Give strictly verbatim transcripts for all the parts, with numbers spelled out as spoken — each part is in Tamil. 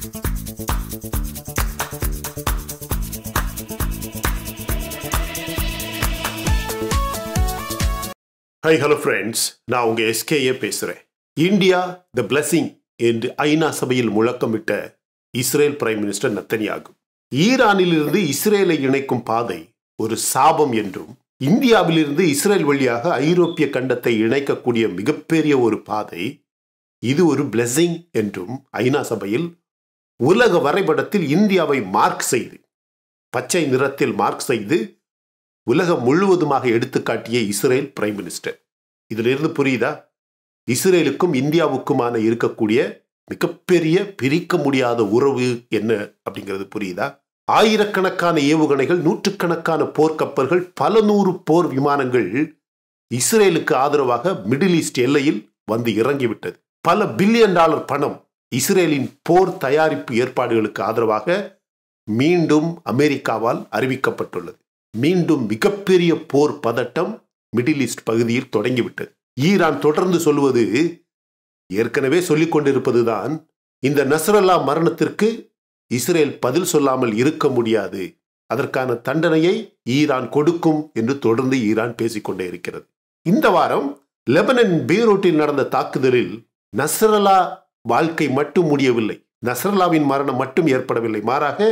Hi, hello friends. நான் உங்க S K A பேசுறேன். இந்தியா the blessing என்று ஐநா சபையில் முழக்கமிட்ட இஸ்ரேல் பிரைம் மினிஸ்டர் நெத்தன்யாகு ஈரானிலிருந்து இஸ்ரேலை இணைக்கும் பாதை ஒரு சாபம் என்றும், இந்தியாவிலிருந்து இஸ்ரேல் வழியாக ஐரோப்பிய கண்டத்தை இணைக்கக்கூடிய மிகப்பெரிய ஒரு பாதை இது ஒரு blessing என்றும் ஐநா சபையில் உலக வரைபடத்தில் இந்தியாவை மார்க் செய்து, பச்சை நிறத்தில் மார்க் செய்து உலகம் முழுவதுமாக எடுத்துக்காட்டிய இஸ்ரேல் பிரைம் மினிஸ்டர். இதிலிருந்து புரியுதா இஸ்ரேலுக்கும் இந்தியாவுக்குமான இருக்கக்கூடிய மிகப்பெரிய பிரிக்க முடியாத உறவு என்ன அப்படிங்கிறது புரியுதா? ஆயிரக்கணக்கான ஏவுகணைகள், நூற்றுக்கணக்கான போர்க்கப்பல்கள், பல நூறு போர் விமானங்கள் இஸ்ரேலுக்கு ஆதரவாக மிடில் ஈஸ்ட் எல்லையில் வந்து இறங்கிவிட்டது. பல பில்லியன் டாலர் பணம் இஸ்ரேலின் போர் தயாரிப்பு ஏற்பாடுகளுக்கு ஆதரவாக மீண்டும் அமெரிக்காவால் அறிவிக்கப்பட்டுள்ளது. மீண்டும் மிகப்பெரிய போர் பதட்டம் மிடில் ஈஸ்ட் பகுதியில் தொடங்கிவிட்டது. ஈரான் தொடர்ந்து சொல்வது, ஏற்கனவே சொல்லிக் கொண்டிருப்பதுதான், இந்த நஸ்ரல்லா மரணத்திற்கு இஸ்ரேல் பதில் சொல்லாமல் இருக்க முடியாது, அதற்கான தண்டனையை ஈரான் கொடுக்கும் என்று தொடர்ந்து ஈரான் பேசிக்கொண்டே இருக்கிறது. இந்த வாரம் லெபனன் பெய்ரூட்டில் நடந்த தாக்குதலில் நஸ்ரல்லா வாழ்க்கை மட்டும் முடியவில்லை, நஸ்ரல்லாவின் மரணம் மட்டும் ஏற்படவில்லை, மாறாக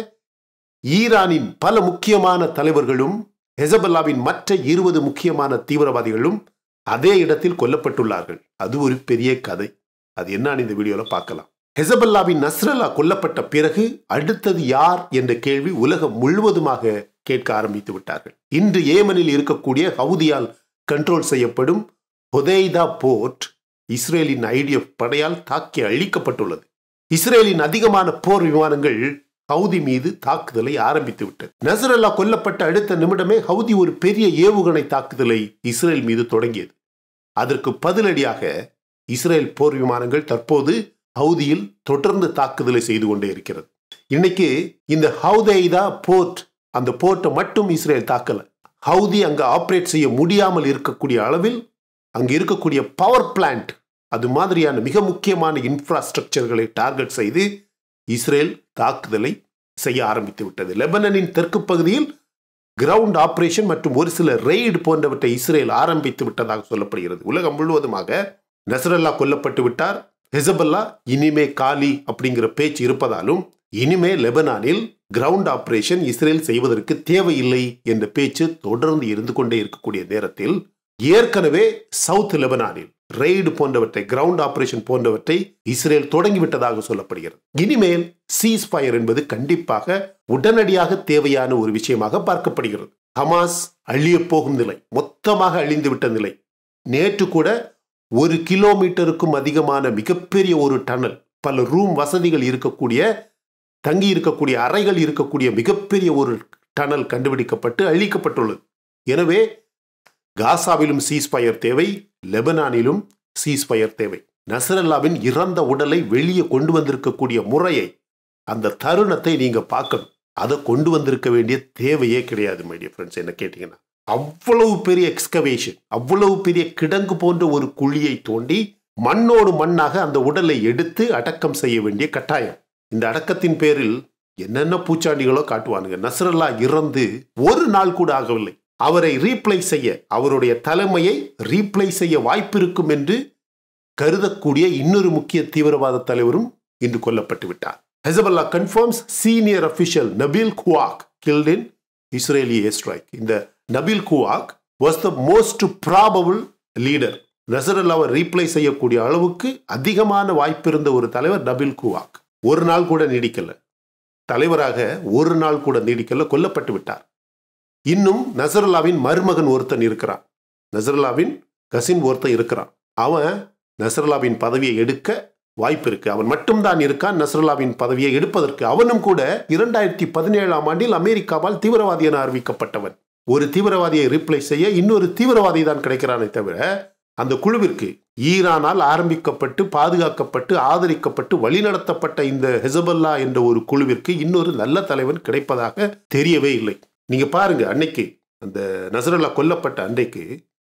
ஈரானின் பல முக்கியமான தலைவர்களும் ஹெசபல்லாவின் மற்ற இருபது முக்கியமான தீவிரவாதிகளும் அதே இடத்தில் கொல்லப்பட்டுள்ளார்கள். அது ஒரு பெரிய கதை. அது என்னன்னு இந்த வீடியோல பார்க்கலாம். ஹெசபல்லாவின் நஸ்ரல்லா கொல்லப்பட்ட பிறகு அடுத்தது யார் என்ற கேள்வி உலகம் முழுவதுமாக கேட்க ஆரம்பித்து விட்டார்கள். இன்று ஏமனில் இருக்கக்கூடிய ஹவுதியால் கண்ட்ரோல் செய்யப்படும் ஹொதைதா போர்ட் இஸ்ரேலின் ஐடிஎஃப் படையால் தாக்கி அழிக்கப்பட்டுள்ளது. இஸ்ரேலின் அதிகமான போர் விமானங்கள் ஹவுதி மீது தாக்குதலை ஆரம்பித்து விட்டது. நஸ்ரல்லா கொல்லப்பட்ட அடுத்த நிமிடமே ஹவுதி ஒரு பெரிய ஏவுகணை தாக்குதலை இஸ்ரேல் மீது தொடங்கியது. அதற்கு பதிலடியாக இஸ்ரேல் போர் விமானங்கள் தற்போது ஹவுதியில் தொடர்ந்து தாக்குதலை செய்து கொண்டே இருக்கிறது. இன்னைக்கு இந்த ஹவுதைதா போர்ட், அந்த போர்ட்டை மட்டும் இஸ்ரேல் தாக்கல, ஹவுதி அங்க ஆப்ரேட் செய்ய முடியாமல் இருக்கக்கூடிய அளவில் அங்கு இருக்கக்கூடிய பவர் பிளான்ட், அது மாதிரியான மிக முக்கியமான இன்ஃப்ராஸ்ட்ரக்சர்களை டார்கெட் செய்து இஸ்ரேல் தாக்குதலை செய்ய ஆரம்பித்து விட்டது. லெபனனின் தெற்கு பகுதியில் கிரவுண்ட் ஆபரேஷன் மற்றும் ஒரு சில ரெய்டு போன்றவற்றை இஸ்ரேல் ஆரம்பித்து விட்டதாக சொல்லப்படுகிறது. உலகம் முழுவதுமாக நஸ்ரல்லா கொல்லப்பட்டு விட்டார், ஹெசபல்லா இனிமே காலி அப்படிங்கிற பேச்சு இருப்பதாலும், இனிமே லெபனானில் கிரவுண்ட் ஆபரேஷன் இஸ்ரேல் செய்வதற்கு தேவையில்லை என்ற பேச்சு தொடர்ந்து இருந்து கொண்டே இருக்கக்கூடிய நேரத்தில், ஏற்கனவே சவுத் லெபனானில் ரெய்டு போன்றவற்றை, கிரவுண்ட் ஆபரேஷன் போன்றவற்றை இஸ்ரேல் தொடங்கிவிட்டதாக சொல்லப்படுகிறது. இனிமேல் சீஸ் ஃபயர் என்பது கண்டிப்பாக உடனடியாக தேவையான ஒரு விஷயமாக பார்க்கப்படுகிறது. ஹமாஸ் அழிய போகும் நிலை, மொத்தமாக அழிந்துவிட்ட நிலை. நேற்று கூட ஒரு கிலோமீட்டருக்கும் அதிகமான மிகப்பெரிய ஒரு டனல், பல ரூம் வசதிகள் இருக்கக்கூடிய, தங்கி இருக்கக்கூடிய அறைகள் இருக்கக்கூடிய மிகப்பெரிய ஒரு டனல் கண்டுபிடிக்கப்பட்டு அழிக்கப்பட்டுள்ளது. எனவே காசாவிலும் சீஸ்ஃபயர் தேவை, லெபனானிலும் சீஸ்ஃபயர் தேவை. நஸ்ரல்லாவின் இறந்த உடலை வெளியே கொண்டு வந்திருக்கக்கூடிய முறையை, அந்த தருணத்தை நீங்க பார்க்கணும். அதை கொண்டு வந்திருக்க வேண்டிய தேவையே கிடையாது மை டியர் ஃப்ரெண்ட்ஸ். என்ன கேட்டீங்கன்னா, அவ்வளவு பெரிய எக்ஸ்கவேஷன், அவ்வளவு பெரிய கிடங்கு போன்ற ஒரு குழியை தோண்டி மண்ணோடு மண்ணாக அந்த உடலை எடுத்து அடக்கம் செய்ய வேண்டிய கட்டாயம். இந்த அடக்கத்தின் பேரில் என்னென்ன பூச்சாண்டிகளோ காட்டுவானுங்க. நஸ்ரல்லா இறந்து ஒரு நாள் கூட ஆகவில்லை. அவரை ரீப்ளேஸ் செய்ய, அவருடைய தலைமையை ரீப்ளேஸ் செய்ய வாய்ப்பு இருக்கும் என்று கருதக்கூடிய இன்னொரு முக்கிய தீவிரவாத தலைவரும் இன்று கொல்லப்பட்டு விட்டார். Hezbollah confirms senior official Nabil Qaouk killed in Israeli airstrike. இந்த Nabil Qaouk was the most probable leader. நஸ்ரல்லாவை ரீப்ளேஸ் செய்யக்கூடிய அளவுக்கு அதிகமான வாய்ப்பு இருந்த ஒரு தலைவர் நபீல் குவாக். ஒரு நாள் கூட நீடிக்கல, தலைவராக ஒரு நாள் கூட நீடிக்கல, கொல்லப்பட்டு விட்டார். இன்னும் நஸ்ரல்லாவின் மருமகன் ஒருத்தன் இருக்கிறான், நஸ்ரல்லாவின் கசின் ஒருத்தன் இருக்கிறான். அவன் நஸ்ரல்லாவின் பதவியை எடுக்க வாய்ப்பு இருக்கு. அவன் மட்டும்தான் இருக்கான் நஸ்ரல்லாவின் பதவியை எடுப்பதற்கு. அவனும் கூட இரண்டாயிரத்தி பதினேழாம் ஆண்டில் அமெரிக்காவால் தீவிரவாதி என அறிவிக்கப்பட்டவன். ஒரு தீவிரவாதியை ரீப்ளேஸ் செய்ய இன்னொரு தீவிரவாதி தான் கிடைக்கிறானே தவிர, அந்த குழுவிற்கு ஈரானால் ஆரம்பிக்கப்பட்டு பாதுகாக்கப்பட்டு ஆதரிக்கப்பட்டு வழிநடத்தப்பட்ட இந்த ஹெசபல்லா என்ற ஒரு குழுவிற்கு இன்னொரு நல்ல தலைவன் கிடைப்பதாக தெரியவே இல்லை. நீங்க பாருங்க, அன்னைக்கு அந்த நஸ்ரல்லா கொல்லப்பட்ட அன்றைக்கு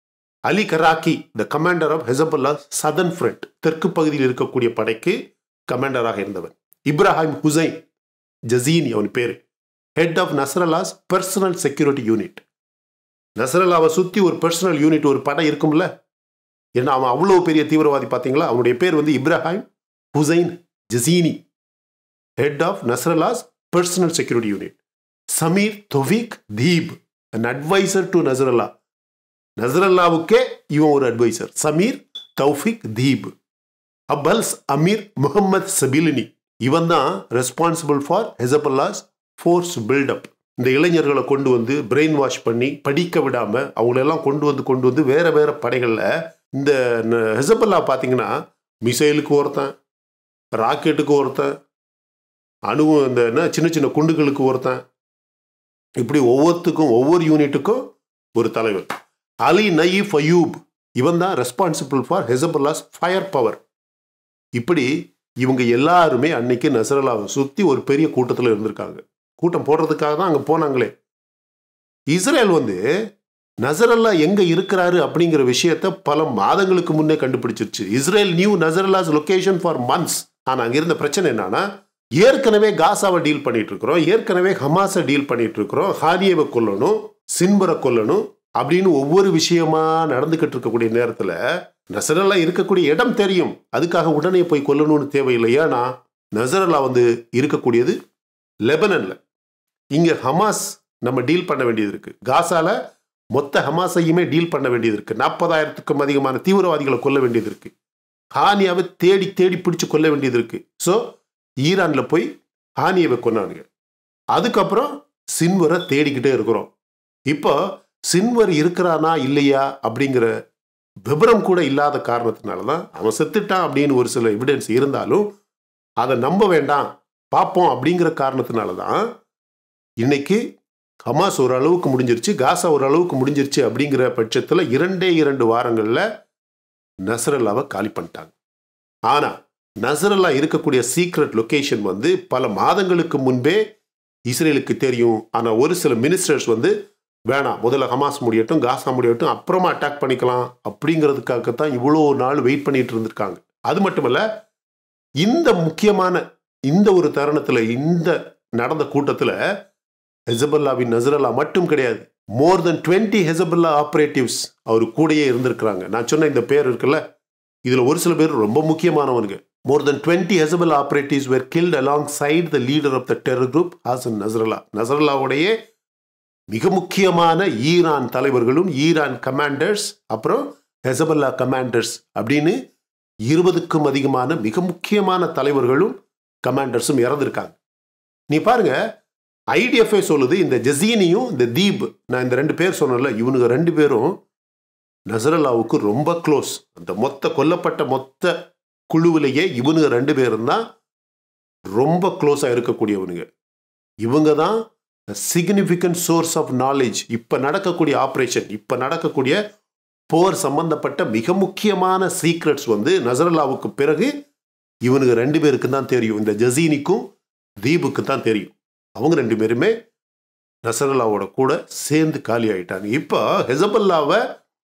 Ali Karaki, the commander of Hezbollah southern front, தெற்கு பகுதியில் இருக்கக்கூடிய படைக்கு கமாண்டராக இருந்தவன், இப்ராஹிம் ஹுசைன் ஜசீனி அவன் பேரு, head of Nasrallah's personal security unit. நஸ்ரல்லாவை சுற்றி ஒரு பர்சனல் யூனிட், ஒரு படை இருக்கும்ல, ஏன்னா அவன் அவ்வளோ பெரிய தீவிரவாதி பார்த்தீங்களா. அவனுடைய பேர் வந்து Ibrahim Hussein Jazini, head of Nasrallah's personal security unit. Samir Tawfiq Dib, an adviser to Nasrallah. நஸ்ரல்லாவுக்கே இவன் ஒரு அட்வைசர், சமீர் தௌஃபிக் தீப். அபல்ஸ் அமீர் முகமது சபிலினி, இவன் தான் responsible for Hezbollah's force buildup. இந்த இளைஞர்களை கொண்டு வந்து பிரெயின் வாஷ் பண்ணி படிக்க விடாம அவங்களெல்லாம் கொண்டு வந்து கொண்டு வந்து வேற வேற படைகளில் இந்த ஹெசபல்லா பார்த்தீங்கன்னா மிசைலுக்கு ஒருத்தன், ராக்கெட்டுக்கு ஒருத்தன், அணு இந்த என்ன சின்ன சின்ன குண்டுகளுக்கு ஒருத்தன், இப்படி ஒவ்வொருத்துக்கும் ஒவ்வொரு யூனிட்டுக்கும் ஒரு தலைவர். அலி நயீப் அயூப், இவன் தான் responsible for Hezbollah's firepower. இப்படி இவங்க எல்லாருமே அன்னைக்கு நஸ்ரல்லாவை சுற்றி ஒரு பெரிய கூட்டத்தில் இருந்திருக்காங்க. கூட்டம் போடுறதுக்காக தான் அங்கே போனாங்களே. இஸ்ரேல் வந்து நஸ்ரல்லா எங்கே இருக்கிறாரு அப்படிங்கிற விஷயத்த பல மாதங்களுக்கு முன்னே கண்டுபிடிச்சிருச்சு. Israel knew Nasrallah's location for months. ஆனால் அங்கே இருந்த பிரச்சனை என்னன்னா, ஏற்கனவே காசாவை டீல் பண்ணிட்டு இருக்கிறோம், ஏற்கனவே ஹமாஸை டீல் பண்ணிட்டு இருக்கிறோம், ஹானியவை கொல்லணும், சின்பரை கொல்லணும் அப்படின்னு ஒவ்வொரு விஷயமா நடந்துகிட்டு இருக்கக்கூடிய நேரத்தில் நஸ்ரல்லா இருக்கக்கூடிய இடம் தெரியும், அதுக்காக உடனே போய் கொல்லணும்னு தேவையில்லை. ஏன்னா நஸ்ரல்லா வந்து இருக்கக்கூடியது லெபனன்ல. இங்கே ஹமாஸ் நம்ம டீல் பண்ண வேண்டியது இருக்கு. காசால மொத்த ஹமாஸையுமே டீல் பண்ண வேண்டியது இருக்கு. நாற்பதாயிரத்துக்கும் அதிகமான தீவிரவாதிகளை கொல்ல வேண்டியது இருக்கு. ஹானியாவை தேடி தேடி பிடிச்சு கொல்ல வேண்டியது இருக்கு. ஸோ ஈரான்ல போய் ஹானியாவை கொன்னானுங்க. அதுக்கப்புறம் சின்வரை தேடிக்கிட்டே இருக்கிறோம். இப்போ சின்வர் இருக்கிறானா இல்லையா அப்படிங்கிற விபரம் கூட இல்லாத காரணத்தினால தான் அவன் செத்துட்டான் அப்படின்னு ஒரு சில எவிடன்ஸ் இருந்தாலும் அதை நம்ப வேண்டாம், பார்ப்போம் அப்படிங்கிற காரணத்தினால தான் இன்னைக்கு ஹமாஸ் ஒரு அளவுக்கு முடிஞ்சிருச்சு, காசா ஒரு அளவுக்கு முடிஞ்சிருச்சு அப்படிங்கிற பட்சத்தில் இரண்டே இரண்டு வாரங்களில் நஸ்ரல்லாவை காலி பண்ணிட்டாங்க. ஆனால் நஸ்ரல்லா இருக்கக்கூடிய சீக்ரெட் லொகேஷன் வந்து பல மாதங்களுக்கு முன்பே இஸ்ரேலுக்கு தெரியும். ஆனால் ஒரு சில மினிஸ்டர்ஸ் வந்து வேணாம், முதல்ல ஹமாஸ் முடியட்டும், காசா முடியட்டும், அப்புறமா அட்டாக் பண்ணிக்கலாம் அப்படிங்கிறதுக்காகத்தான் இவ்வளோ நாள் வெயிட் பண்ணிட்டு இருந்திருக்காங்க. அது மட்டுமல்ல, இந்த முக்கியமான இந்த ஒரு தருணத்தில் இந்த நடந்த கூட்டத்தில் ஹெசபல்லாவின் நஸ்ரல்லா மட்டும் கிடையாது, more than twenty Hezbollah operatives அவர் கூடயே இருந்திருக்கிறாங்க. நான் சொன்ன இந்த பேர் இருக்குல்ல, இதில் ஒரு சில பேர் ரொம்ப முக்கியமானவனுங்க. More than twenty Hezbollah operatives were killed alongside the leader of the terror group Hassan Nasrallah. நஸ்ரல்லாவுடைய மிக முக்கியமான ஈரான் தலைவர்களும் ஈரான் கமாண்டர்ஸ் அப்புறம் ஹெசபல்லா கமாண்டர்ஸ் அப்படின்னு இருபதுக்கும் அதிகமான மிக முக்கியமான தலைவர்களும் கமாண்டர்ஸும் இறந்திருக்காங்க. நீ பாருங்க, ஐடிஎஃப்ஏ சொல்லுது இந்த ஜசீனியும் இந்த தீப், நான் இந்த ரெண்டு பேர் சொன்னேன்ல, இவனுங்க ரெண்டு பேரும் நஸ்ரல்லாவுக்கு ரொம்ப க்ளோஸ். அந்த மொத்த கொல்லப்பட்ட மொத்த குழுவிலேயே இவனுங்க ரெண்டு பேரும் தான் ரொம்ப க்ளோஸாக இருக்கக்கூடியவனுங்க. இவங்க தான் சிக்னிஃபிகண்ட் சோர்ஸ் ஆஃப் நாலேஜ். இப்போ நடக்கக்கூடிய ஆப்ரேஷன், இப்போ நடக்கக்கூடிய போர் சம்பந்தப்பட்ட மிக முக்கியமான சீக்ரெட்ஸ் வந்து நஸ்ரல்லாவுக்கு பிறகு இவனுக்கு ரெண்டு பேருக்கு தான் தெரியும். இந்த ஜசீனிக்கும் தீபுக்கு தான் தெரியும். அவங்க ரெண்டு பேருமே நஸ்ரல்லாவோட கூட சேர்ந்து காலி ஆயிட்டாங்க. இப்போ ஹெசபல்லாவை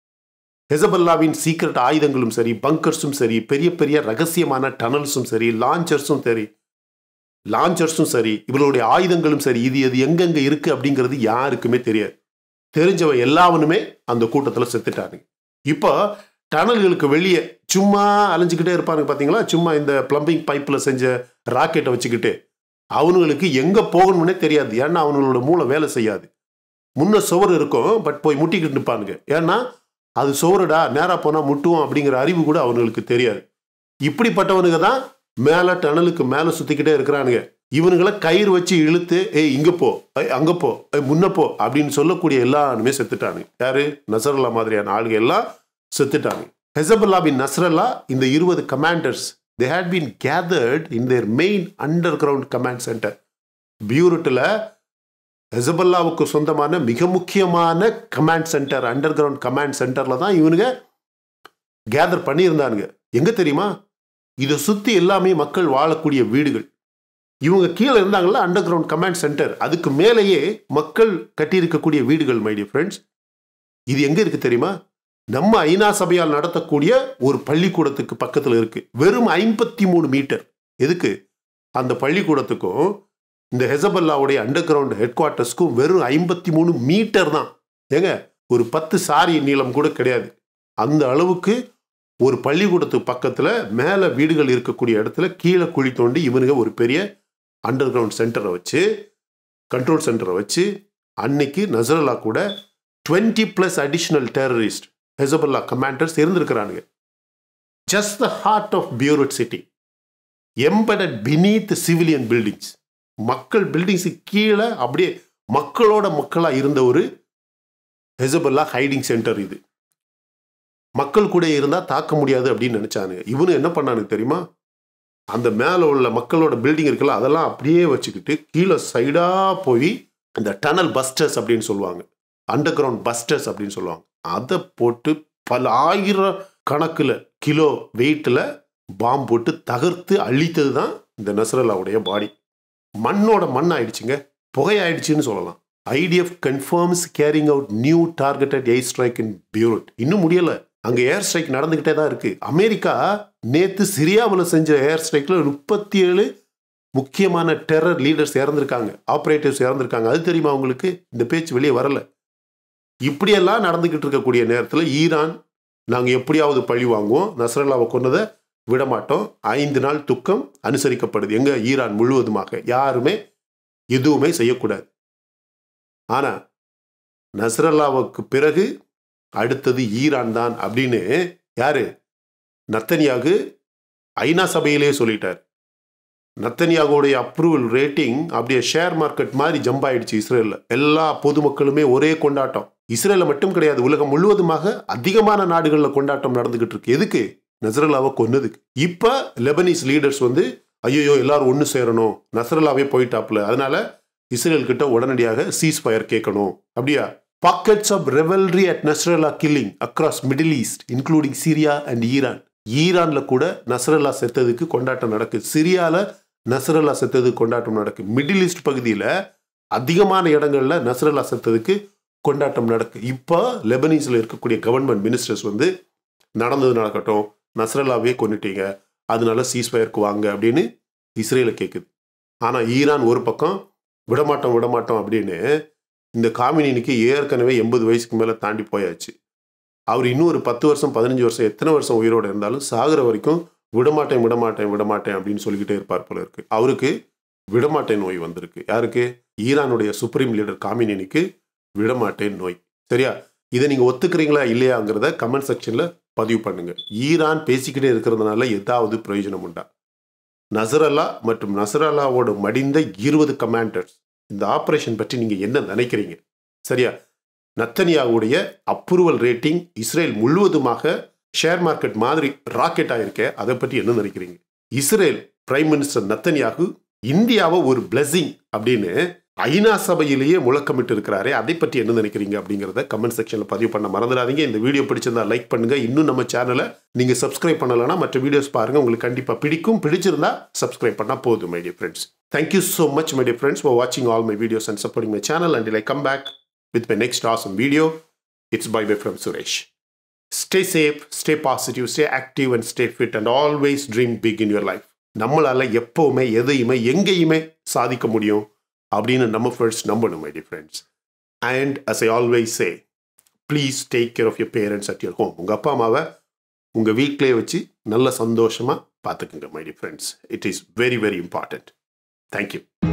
ஹெசபல்லாவின் சீக்ரெட் ஆயுதங்களும் சரி, பங்கர்ஸும் சரி, பெரிய பெரிய ரகசியமான டனல்ஸும் சரி, லான்ச்சர்ஸும் சரி லான்ச்சர்ஸும் சரி இவர்களுடைய ஆயுதங்களும் சரி, இது எது எங்கெங்க இருக்கு அப்படிங்கிறது யாருக்குமே தெரியாது. தெரிஞ்சவன் எல்லாவனுமே அந்த கூட்டத்தில் செத்துட்டானுங்க. இப்போ டனல்களுக்கு வெளியே சும்மா அலைஞ்சிக்கிட்டே இருப்பானுங்க பார்த்தீங்களா, சும்மா இந்த பிளம்பிங் பைப்பில் செஞ்ச ராக்கெட்டை வச்சுக்கிட்டு அவனுங்களுக்கு எங்கே போகணும்னே தெரியாது. ஏன்னா அவங்களோட மூளை வேலை செய்யாது. முன்ன சுவர் இருக்கும், பட் போய் முட்டிக்கிட்டு நிற்பானுங்க. ஏன்னா அது சுவருடா, நேராக போனால் முட்டுவோம் அப்படிங்கிற அறிவு கூட அவனுங்களுக்கு தெரியாது. இப்படிப்பட்டவனுங்க தான் மேலே டனலுக்கு மேலே சுற்றிக்கிட்டே இருக்கிறானுங்க. இவனுங்களை கயிறு வச்சு இழுத்து ஏய் இங்கே போ, அங்கே போ, முன்னப்போ அப்படின்னு சொல்லக்கூடிய எல்லாருமே செத்துட்டானுங்க. யாரு? நஸ்ரல்லா மாதிரியான ஆளுங்க எல்லாம் செத்துட்டாங்க. ஹெசபல்லாவின் நஸ்ரல்லா இந்த இருபது commanders they had been gathered in their main underground command center. பியூரட்டில் ஹெசபல்லாவுக்கு சொந்தமான மிக முக்கியமான command center, underground command சென்டரில் தான் இவனுங்க கேதர் பண்ணியிருந்தானுங்க. எங்கே தெரியுமா? இதை சுற்றி எல்லாமே மக்கள் வாழக்கூடிய வீடுகள். இவங்க கீழே இருந்தாங்களா அண்டர் கிரவுண்ட் கமாண்ட் சென்டர், அதுக்கு மேலேயே மக்கள் கட்டியிருக்கக்கூடிய வீடுகள். மை டியர் ஃப்ரெண்ட்ஸ், இது எங்கே இருக்குது தெரியுமா? நம்ம ஐநா சபையால் நடத்தக்கூடிய ஒரு பள்ளிக்கூடத்துக்கு பக்கத்தில் இருக்கு. வெறும் ஐம்பத்தி மூணு மீட்டர். எதுக்கு? அந்த பள்ளிக்கூடத்துக்கும் இந்த ஹெசபல்லாவுடைய அண்டர் கிரவுண்ட் ஹெட் குவார்ட்டர்ஸ்க்கும் வெறும் ஐம்பத்தி மூணு மீட்டர் தான். ஏங்க ஒரு பத்து சாரி நீளம் கூட கிடையாது. அந்த அளவுக்கு ஒரு பள்ளிக்கூடத்துக்கு பக்கத்தில் மேலே வீடுகள் இருக்கக்கூடிய இடத்துல கீழே குழி தோண்டி இவனுங்க ஒரு பெரிய அண்டர் கிரவுண்ட் சென்டரை வச்சு கண்ட்ரோல் சென்டரை வச்சு அன்னைக்கு நஸ்ரல்லா கூட twenty plus additional terrorist Hezbollah commanders இருந்திருக்கிறானுங்க. Just the heart of Beirut city, embedded beneath civilian buildings. மக்கள் பில்டிங்ஸுக்கு கீழே அப்படியே மக்களோட மக்களாக இருந்த ஒரு ஹெசபல்லா ஹைடிங் சென்டர் இது. மக்கள் கூட இருந்தால் தாக்க முடியாது அப்படின்னு நினச்சானுங்க. இவனு என்ன பண்ணானுங்க தெரியுமா? அந்த மேலே உள்ள மக்களோட பில்டிங் இருக்குல்ல, அதெல்லாம் அப்படியே வச்சுக்கிட்டு கீழே சைடாக போய் இந்த டனல் பஸ்டர்ஸ் அப்படின்னு சொல்லுவாங்க, அண்டர் கிரவுண்ட் பஸ்டர்ஸ் அப்படின்னு சொல்லுவாங்க, அதை போட்டு பல ஆயிரம் கணக்கில் கிலோ வெயிட்டில் பாம்பு போட்டு தகர்த்து அழித்தது தான் இந்த நஸ்ரல்லாவுடைய பாடி. மண்ணோட மண் ஆயிடுச்சுங்க, புகையாயிடுச்சுன்னு சொல்லலாம். I D F confirms carrying out new targeted airstrike in Beirut. இன்னும் முடியல, அங்கே ஏர் ஸ்ட்ரைக் நடந்துக்கிட்டே தான் இருக்கு. அமெரிக்கா நேற்று சிரியாவில் செஞ்ச ஏர் ஸ்ட்ரைக்கில் முப்பத்தி ஏழு முக்கியமான டெரர் லீடர்ஸ் இறந்துருக்காங்க, ஆப்ரேட்டிவ்ஸ் இறந்துருக்காங்க. அது தெரியுமா உங்களுக்கு? இந்த பேச்சு வெளியே வரல. இப்படியெல்லாம் நடந்துக்கிட்டு இருக்கக்கூடிய நேரத்தில் ஈரான் நாங்கள் எப்படியாவது பழி வாங்குவோம், நஸ்ரல்லாவை கொன்னதை விடமாட்டோம், ஐந்து நாள் துக்கம் அனுசரிக்கப்படுது எங்க ஈரான் முழுவதுமாக, யாருமே எதுவுமே செய்யக்கூடாது. ஆனால் நஸ்ரல்லாவுக்கு பிறகு அடுத்தது ஈரான் தான் அப்படின்னு யாரு நத்தன்யாகு ஐநா சபையிலே சொல்லிட்டார். நத்தன்யாகுடைய அப்ரூவல் ரேட்டிங் அப்படியே ஷேர் மார்க்கெட் மாதிரி ஜம்ப் ஆயிடுச்சு இஸ்ரேலில். எல்லா பொதுமக்களுமே ஒரே கொண்டாட்டம். இஸ்ரேலில் மட்டும் கிடையாது, உலகம் முழுவதுமாக அதிகமான நாடுகளில் கொண்டாட்டம் நடந்துகிட்டு இருக்கு. எதுக்கு? நஸ்ரல்லாவை கொன்னதுக்கு. இப்போ லெபனீஸ் லீடர்ஸ் வந்து ஐயோ எல்லாரும் ஒன்று சேரணும், நஸ்ரல்லாவே போயிட்டாப்ல, அதனால இஸ்ரேல் கிட்ட உடனடியாக சீஸ் ஃபயர் கேட்கணும். அப்படியா? Pockets of revelry at Nasrallah killing across Middle East, including Syria and Iran. ஈரான்ல கூட நஸ்ரல்லா செத்ததுக்கு கொண்டாட்டம் நடக்குது, சிரியால நஸ்ரல்லா செத்ததுக்கு கொண்டாட்டம் நடக்கு, மிடில் ஈஸ்ட் பகுதியில் அதிகமான இடங்கள்ல நஸ்ரல்லா செத்ததுக்கு கொண்டாட்டம் நடக்கு. இப்போ லெபனீஸில் இருக்கக்கூடிய கவர்மெண்ட் மினிஸ்டர்ஸ் வந்து நடந்தது நடக்கட்டும், நஸ்ரல்லாவே கொண்டுட்டீங்க, அதனால சீஸ் ஃபயருக்கு வாங்க அப்படின்னு இஸ்ரேலை கேட்குது. ஆனால் ஈரான் ஒரு பக்கம் விடமாட்டோம் விடமாட்டோம் அப்படின்னு, இந்த காமினிக்கு ஏற்கனவே எண்பது வயசுக்கு மேலே தாண்டி போயாச்சு. அவர் இன்னும் ஒரு பத்து வருஷம் பதினஞ்சு வருஷம் எத்தனை வருஷம் உயிரோடு இருந்தாலும் சாகிற வரைக்கும் விடமாட்டேன் விடமாட்டேன் விடமாட்டேன் அப்படின்னு சொல்லிக்கிட்டே இருப்பார் போல இருக்கு. அவருக்கு விடமாட்டேன் நோய் வந்திருக்கு. யாருக்கு? ஈரானுடைய சுப்ரீம் லீடர் காமினிக்கு விடமாட்டேன் நோய். சரியா? இதை நீங்கள் ஒத்துக்கிறீங்களா இல்லையாங்கிறத கமெண்ட் செக்ஷனில் பதிவு பண்ணுங்க. ஈரான் பேசிக்கிட்டே இருக்கிறதுனால ஏதாவது பிரயோஜனம் உண்டா? நஸ்ரல்லா மற்றும் நஸ்ரல்லாவோட மடிந்த இருபது கமாண்டர்ஸ், இந்த ஆப்ரேஷன் பற்றி நீங்கள் என்ன நினைக்கிறீங்க? சரியா? நத்தன்யாவுடைய அப்ரூவல் ரேட்டிங் இஸ்ரேல் முழுவதுமாக ஷேர் மார்க்கெட் மாதிரி ராக்கெட் ஆயிருக்க, அதை பற்றி என்ன நினைக்கிறீங்க? இஸ்ரேல் பிரைம் மினிஸ்டர் நத்தன்யாகு இந்தியாவை ஒரு பிளஸிங் அப்படின்னு ஐநா சபையிலேயே முழக்கமிட்டு இருக்கிறாரே, அதை பற்றி என்ன நினைக்கிறீங்க அப்படிங்கிறத கமெண்ட் செக்ஷனில் பதிவு பண்ண மறந்துடாதீங்க. இந்த வீடியோ பிடிச்சிருந்தா லைக் பண்ணுங்க. இன்னும் நம்ம சேனலை நீங்கள் சப்ஸ்கிரைப் பண்ணலன்னா மற்ற வீடியோஸ் பாருங்க, உங்களுக்கு கண்டிப்பாக பிடிக்கும். பிடிச்சிருந்தா சப்ஸ்கிரைப் பண்ணால் போதும். My dear friends, thank you so much my dear friends for watching all my videos and supporting my channel. Until I come back with my next awesome video, it's bye bye from Suresh. Stay safe, stay positive, stay active and stay fit and always dream big in your life. நம்மளால எப்பவுமே எதையுமே எங்கேயுமே சாதிக்க முடியும் அப்படின்னு நம்ம ஃபர்ஸ்ட் நம்பணும் my dear friends. And as I always say, please take care of your parents at your home. உங்க அப்பா அம்மாவை உங்க வீட்டிலே வச்சு நல்ல சந்தோஷமா பார்த்துக்குங்க my dear friends. It is very very important. Thank you.